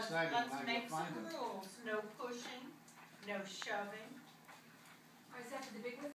exciting when I go make find some them. rules, no pushing, no shoving. Or is that for the big one?